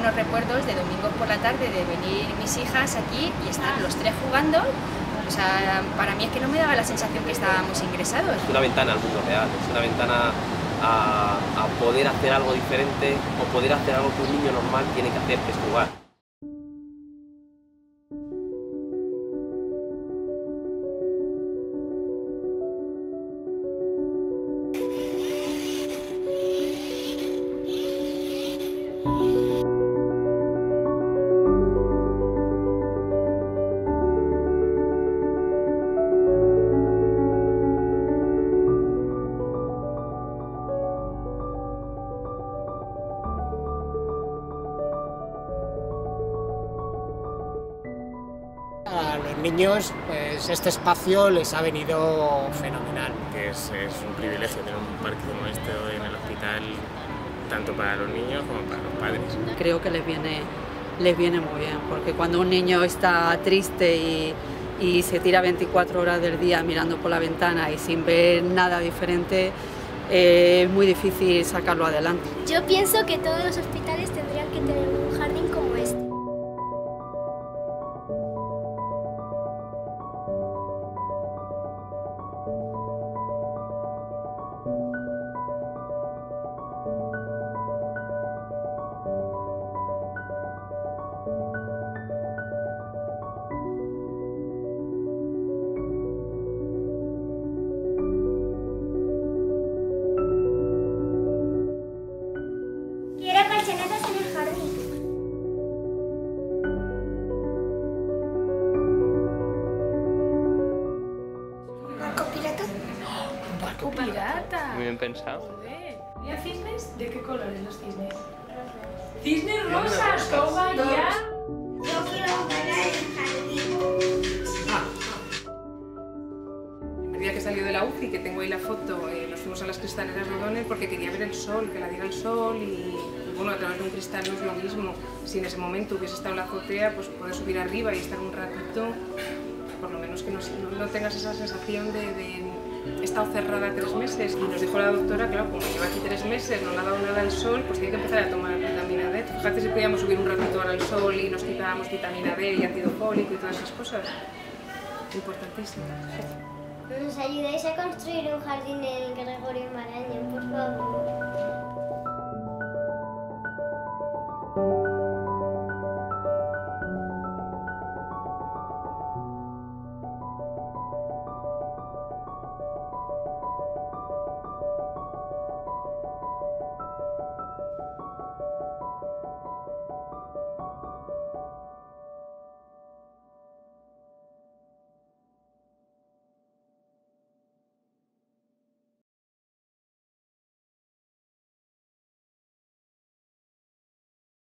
buenos recuerdos de domingos por la tarde, de venir mis hijas aquí y estar los tres jugando. O sea, para mí es que no me daba la sensación que estábamos ingresados. Es una ventana al mundo real, es una ventana a poder hacer algo diferente o poder hacer algo que un niño normal tiene que hacer, que es jugar. A los niños, pues este espacio les ha venido fenomenal. Es un privilegio tener un parque como este en el hospital, tanto para los niños como para los padres. Creo que les viene muy bien, porque cuando un niño está triste y se tira 24 horas del día mirando por la ventana y sin ver nada diferente, es muy difícil sacarlo adelante. Yo pienso que todos los hospitales tendrían que tener un jardín como este. Quiero colchonetas en el jardín. ¿Un barco pirata? ¿Un barco pirata? Muy bien pensado. Joder. ¿Y cisnes? ¿De qué colores los cisnes? ¡Cisnes rosas! ¡Toma ya! Yo quiero jugar en el jardín. El día que salió de la UCI, que tengo ahí la foto, nos fuimos a las cristaleras Rodones porque quería ver el sol, que la diera el sol y bueno, a través de un cristal no es lo mismo. Si en ese momento hubiese estado en la azotea, pues poder subir arriba y estar un ratito, por lo menos que no tengas esa sensación de he estado cerrada 3 meses. Y nos dijo la doctora, claro, como lleva aquí 3 meses, no le ha dado nada al sol, pues tiene que empezar a tomar vitamina D. Fíjate si podíamos subir un ratito ahora al sol y nos quitábamos vitamina D y ácido fólico y todas esas cosas. Importantísimo. ¿Nos ayudáis a construir un jardín en Gregorio Marañón, por favor?